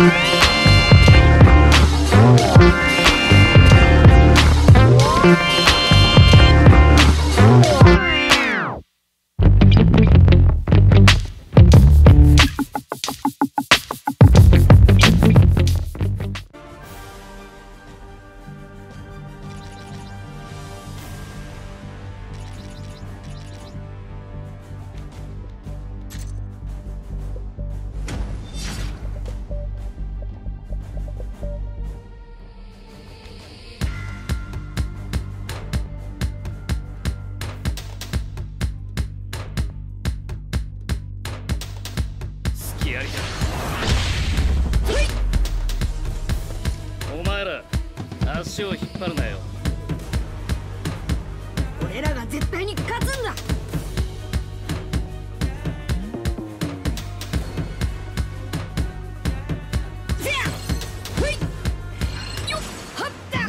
お前ら足を引っ張るなよ。 俺らが絶対に勝つんだ。せやふいよっはった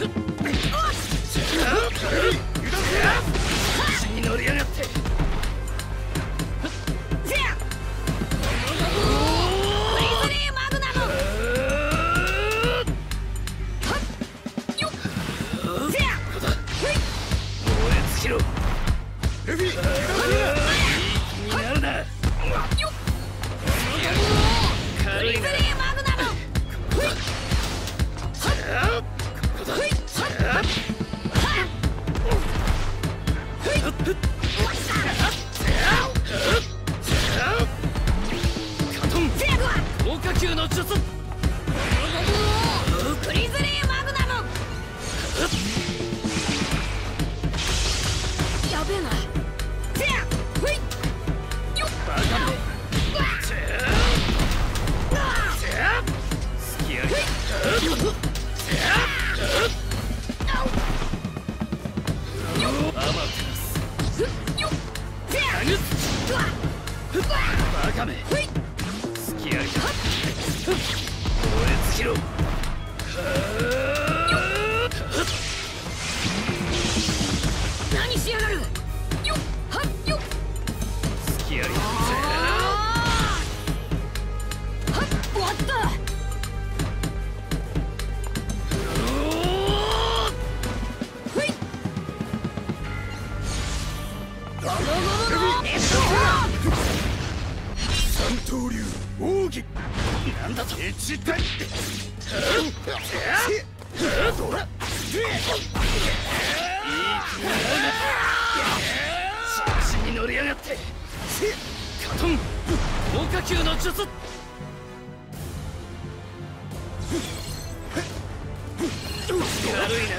足に乗りやがって。 せやフリーズリーマグナムルフィ、いい気になるな。軽いな。カトン高架級の術。グリズリーマグナム。 やべえな。 バカめ、隙ありか。燃え尽きろ。 何しやがる。よっはっよっ隙あり。 はっ終わった。ふい三刀流奥義。なんだと一体。どら。調子に乗りやがって。カトン高架級の術。軽いな。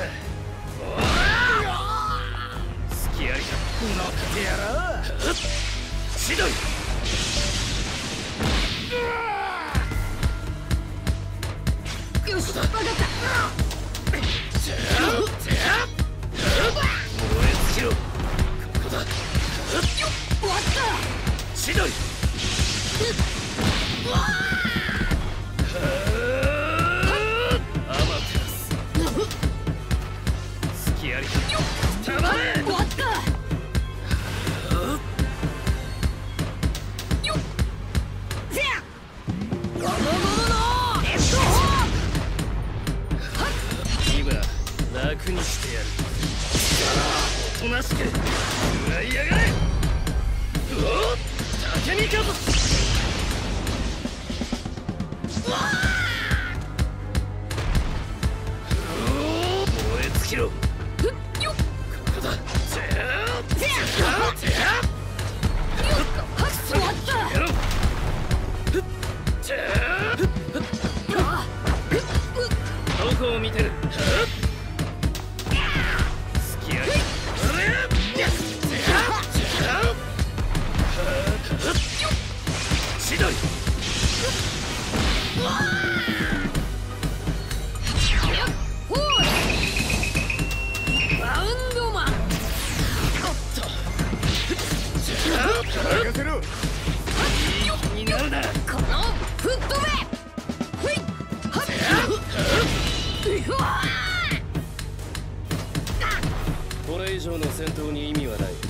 隙ありか。乗ってやろう。千鳥。 よし、分かった。 燃え尽きろ。ここだ。 終わった。 千鳥。アマテラス。隙ありか。たまれ。 終わった。よっせやゴムゴムのレッドホー。 今楽にしてやる。おとなしく食らいやがれ。うおっ竹見風。燃え尽きろ。ここだ。終わった。どこを見てる。隙あり。千鳥。 バウンドマン。 任せろ。いい気になるな。 このフットメ。ふいはっうわこれ以上の戦闘に意味はない。